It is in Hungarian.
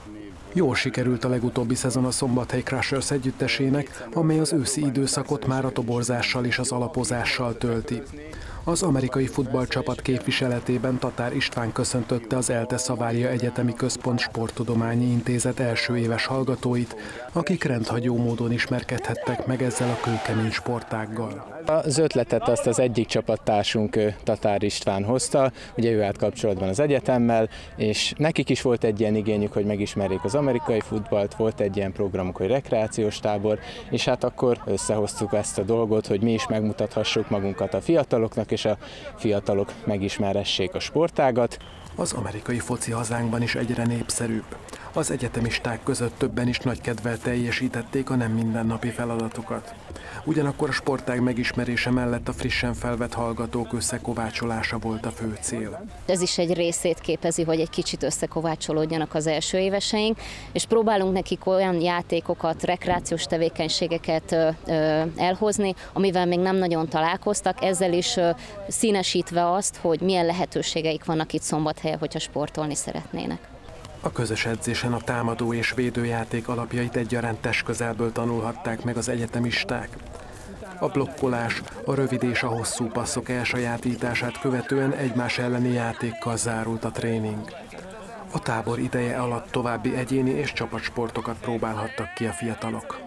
Jól sikerült a legutóbbi szezon a Szombathely Crushers együttesének, amely az őszi időszakot már a toborzással és az alapozással tölti. Az amerikai futballcsapat képviseletében Tatár István köszöntötte az ELTE Szavária Egyetemi Központ Sporttudományi Intézet első éves hallgatóit, akik rendhagyó módon ismerkedhettek meg ezzel a kőkemény sportággal. Az ötletet azt az egyik csapattársunk, Tatár István hozta, ugye ő állt kapcsolatban az egyetemmel, és nekik is volt egy ilyen igényük, hogy megismerjék az amerikai futballt, volt egy ilyen programunk, hogy rekreációs tábor, és hát akkor összehoztuk ezt a dolgot, hogy mi is megmutathassuk magunkat a fiataloknak, és a fiatalok megismerhessék a sportágat. Az amerikai foci hazánkban is egyre népszerűbb. Az egyetemisták között többen is nagy kedvel teljesítették a nem mindennapi feladatokat. Ugyanakkor a sportág megismerése mellett a frissen felvett hallgatók összekovácsolása volt a fő cél. Ez is egy részét képezi, hogy egy kicsit összekovácsolódjanak az első éveseink, és próbálunk nekik olyan játékokat, rekreációs tevékenységeket elhozni, amivel még nem nagyon találkoztak, ezzel is színesítve azt, hogy milyen lehetőségeik vannak itt Szombathelyen, hogyha sportolni szeretnének. A közös edzésen a támadó és védőjáték alapjait egyaránt testközelből tanulhatták meg az egyetemisták. A blokkolás, a rövid és a hosszú passzok elsajátítását követően egymás elleni játékkal zárult a tréning. A tábor ideje alatt további egyéni és csapatsportokat próbálhattak ki a fiatalok.